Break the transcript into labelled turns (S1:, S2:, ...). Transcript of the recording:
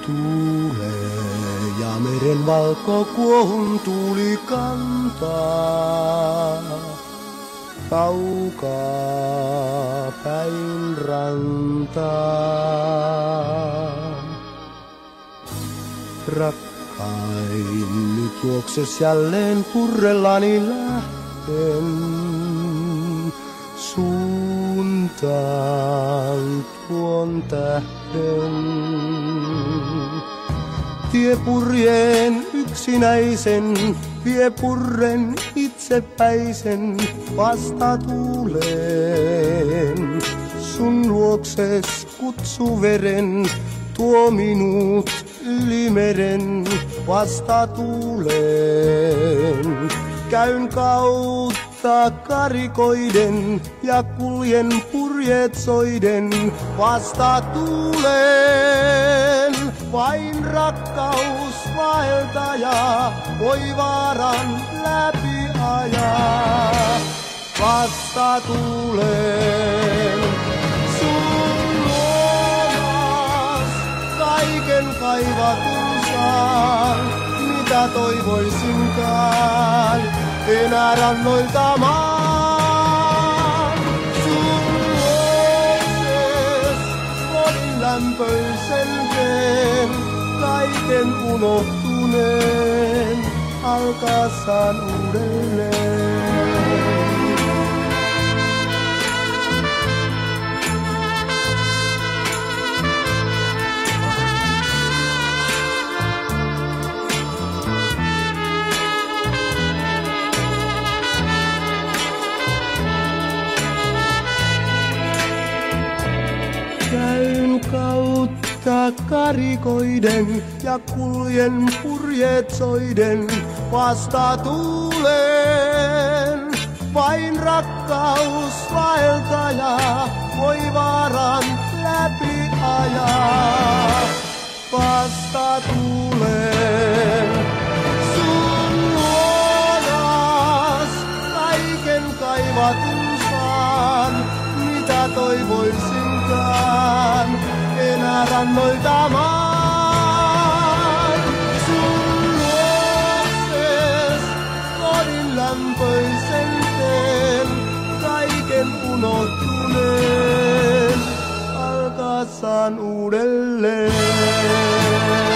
S1: Tuulee ja meren valkokuohun tuuli kantaa. Kaukaa päin rantaa. Rakkain, nyt juokses jälleen purrellani lähten. Suuntaan tuon tähden. Tie purjeen yksinäisen, vie purren itsepäisen vastatuuleen. Sun luokses kutsuveren, tuo minut yli meren vastatuuleen. Käyn kautta karikoiden ja kuljen purjeet soiden vastatuuleen. Vain rakkaus vaeltaja voi vaaran läpi ajaa vastatuuleen. Sun luonas kaiken kaivatun saan, mitä toivoisinkaan enää rannoilta maan. Sun luokses kodin lämpöisen teen, kaiken unohtuneen alkaessaan uudelleen. Käyn kautta karikoiden ja kuljen purjeet soiden vastatuuleen. Vain rakkaus vaeltaja voi vaaran läpi ajaa vastatuuleen. Sun luonas kaiken kaivatun saan, mitä toivoisinkaan enää rannoilta maan. Sun luokses kodin lämpöisen teen, kaiken unohtuneen alkaessaan uudelleen.